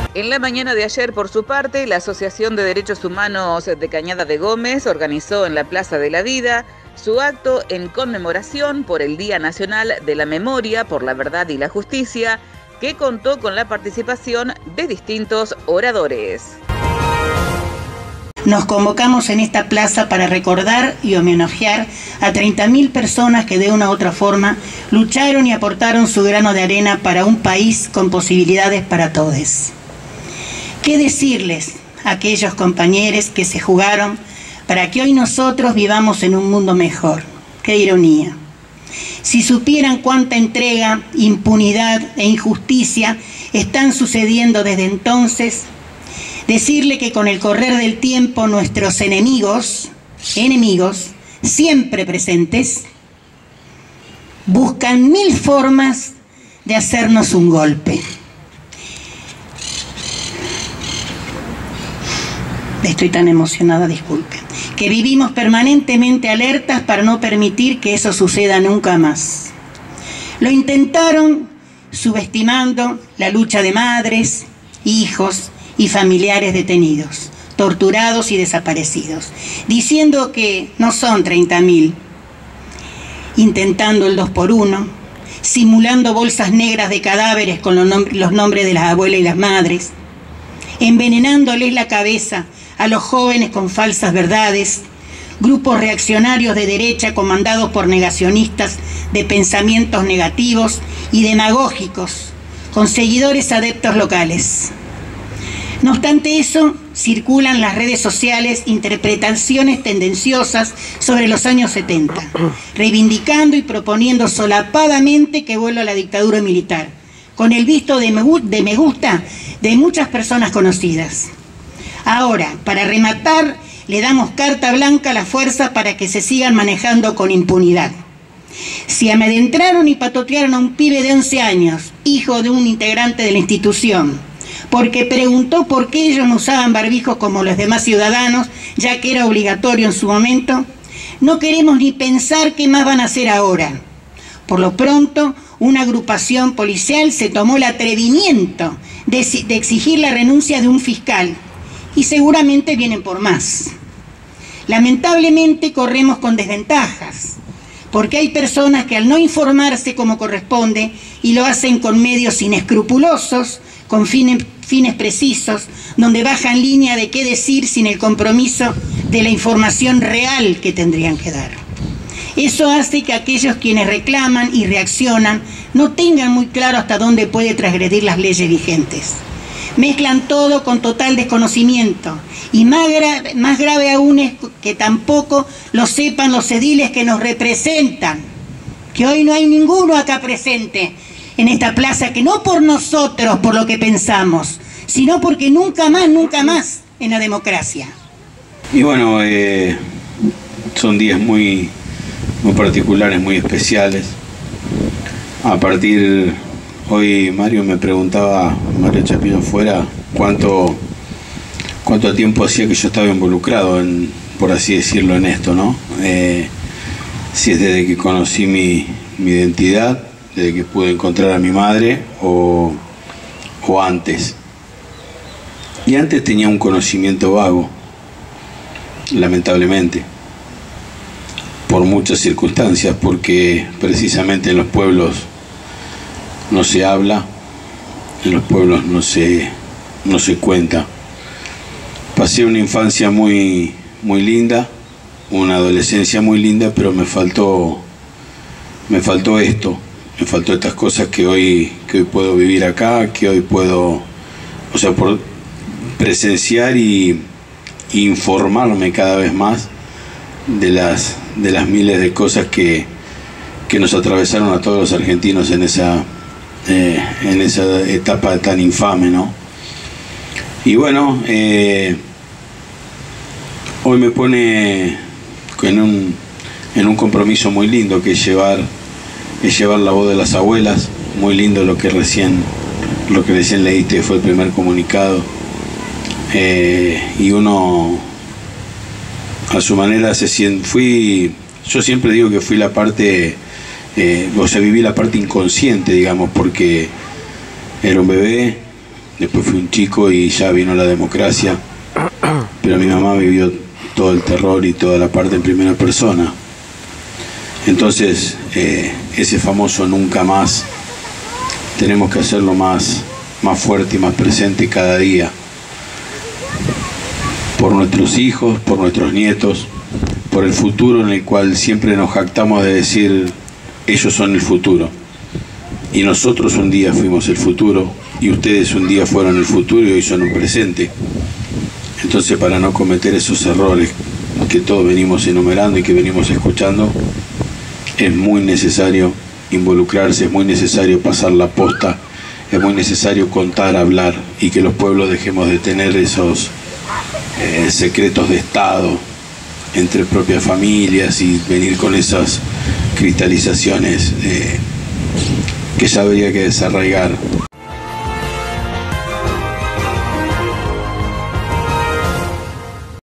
En la mañana de ayer, por su parte, la Asociación de Derechos Humanos de Cañada de Gómez organizó en la Plaza de la Vida su acto en conmemoración por el Día Nacional de la Memoria por la Verdad y la Justicia, que contó con la participación de distintos oradores. Nos convocamos en esta plaza para recordar y homenajear a 30.000 personas que de una u otra forma lucharon y aportaron su grano de arena para un país con posibilidades para todos. ¿Qué decirles a aquellos compañeros que se jugaron para que hoy nosotros vivamos en un mundo mejor? ¡Qué ironía! Si supieran cuánta entrega, impunidad e injusticia están sucediendo desde entonces, decirle que con el correr del tiempo nuestros enemigos, siempre presentes, buscan 1000 formas de hacernos un golpe. Estoy tan emocionada, disculpen. Que vivimos permanentemente alertas para no permitir que eso suceda nunca más. Lo intentaron subestimando la lucha de madres, hijos y familiares detenidos, torturados y desaparecidos, diciendo que no son 30.000, intentando el 2 por 1, simulando bolsas negras de cadáveres con los nombres de las abuelas y las madres, envenenándoles la cabeza a los jóvenes con falsas verdades, grupos reaccionarios de derecha comandados por negacionistas de pensamientos negativos y demagógicos, con seguidores adeptos locales. No obstante eso, circulan en las redes sociales interpretaciones tendenciosas sobre los años 70, reivindicando y proponiendo solapadamente que vuelva a la dictadura militar, con el visto de me gusta de muchas personas conocidas. Ahora, para rematar, le damos carta blanca a la fuerza para que se sigan manejando con impunidad. Si amedrentaron y patotearon a un pibe de 11 años, hijo de un integrante de la institución, porque preguntó por qué ellos no usaban barbijos como los demás ciudadanos, ya que era obligatorio en su momento, no queremos ni pensar qué más van a hacer ahora. Por lo pronto, una agrupación policial se tomó el atrevimiento de exigir la renuncia de un fiscal, y seguramente vienen por más. Lamentablemente corremos con desventajas, porque hay personas que al no informarse como corresponde y lo hacen con medios inescrupulosos, con fines precisos, donde bajan línea de qué decir sin el compromiso de la información real que tendrían que dar. Eso hace que aquellos quienes reclaman y reaccionan no tengan muy claro hasta dónde puede transgredir las leyes vigentes. Mezclan todo con total desconocimiento, y más grave aún es que tampoco lo sepan los ediles que nos representan, que hoy no hay ninguno acá presente en esta plaza, que no por nosotros, por lo que pensamos, sino porque nunca más en la democracia. Y bueno, son días muy particulares, muy especiales. Hoy Mario me preguntaba, Mario Chapino fuera, cuánto tiempo hacía que yo estaba involucrado por así decirlo, en esto, ¿no? Si es desde que conocí mi identidad, desde que pude encontrar a mi madre o antes. Y antes tenía un conocimiento vago, lamentablemente, por muchas circunstancias, porque precisamente en los pueblos no se habla, en los pueblos no se cuenta. Pasé una infancia muy linda, una adolescencia muy linda, pero me faltó estas cosas que hoy puedo vivir acá, que hoy puedo, por presenciar y informarme cada vez más de las miles de cosas que nos atravesaron a todos los argentinos en esa etapa tan infame, ¿no? Y bueno, hoy me pone en un compromiso muy lindo, que es llevar la voz de las abuelas. Muy lindo lo que recién leíste, fue el primer comunicado, y uno a su manera yo siempre digo que fui la parte, viví la parte inconsciente, digamos, porque era un bebé después fui un chico y ya vino la democracia, pero mi mamá vivió todo el terror y toda la parte en primera persona. Entonces, ese famoso nunca más, tenemos que hacerlo más fuerte y más presente cada día, por nuestros hijos, por nuestros nietos, por el futuro en el cual siempre nos jactamos de decir, ellos son el futuro. Y nosotros un día fuimos el futuro, y ustedes un día fueron el futuro y hoy son un presente. Entonces, para no cometer esos errores que todos venimos enumerando y que venimos escuchando, es muy necesario involucrarse, es muy necesario pasar la posta, es muy necesario contar, hablar, y que los pueblos dejemos de tener esos secretos de Estado entre propias familias y venir con esas cristalizaciones que ya habría que desarraigar.